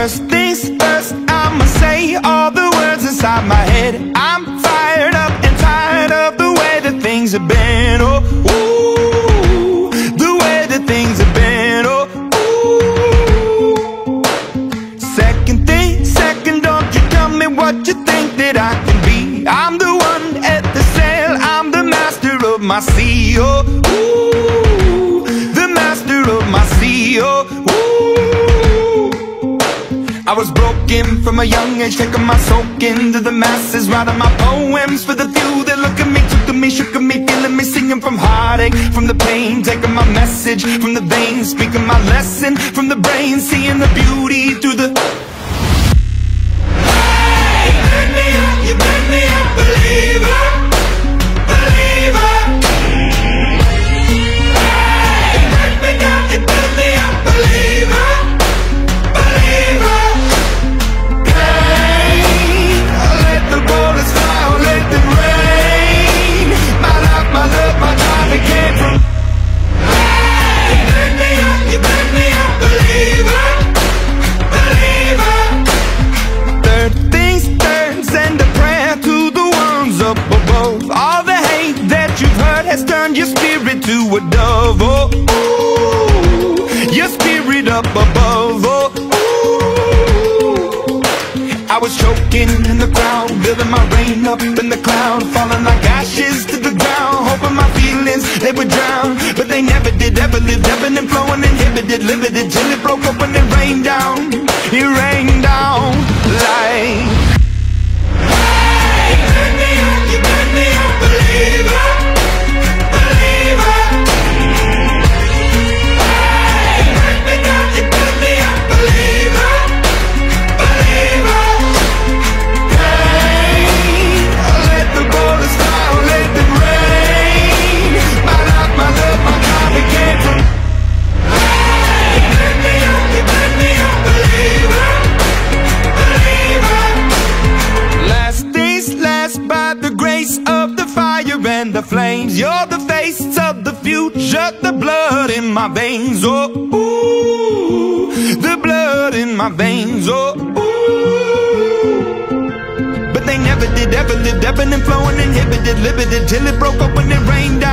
First things first, I'ma say all the words inside my head. I'm fired up and tired of the way that things have been. Oh, ooh, the way that things have been. Oh, ooh. Second thing, second, don't you tell me what you think that I can be. I'm the one at the sail, I'm the master of my sea. Oh, ooh, the master of my sea. Oh, ooh. I was broken from a young age, taking my soak into the masses, writing my poems for the few that look at me, took to me, shook at me, feeling me, singing from heartache, from the pain, taking my message from the veins, speaking my lesson from the brain, seeing the beauty through the... Hey, you burn me up, you burn me up, believer, believer. Hey, you burn me down, you burn me up, believer, believer. Turn your spirit to a dove, oh, ooh, your spirit up above, oh, ooh. I was choking in the crowd, building my rain up in the cloud, falling like ashes to the ground, hoping my feelings, they would drown, but they never did, ever lived, ebbing and flowing, inhibited, limited, till it broke up and it rained down like... Hey, you burn me up, you burn me up, believer. The flames, you're the face of the future, the blood in my veins, oh, ooh, the blood in my veins, oh, ooh. But they never did, ever lived, ebbing and flowing, inhibited, limited, till it broke up when it rained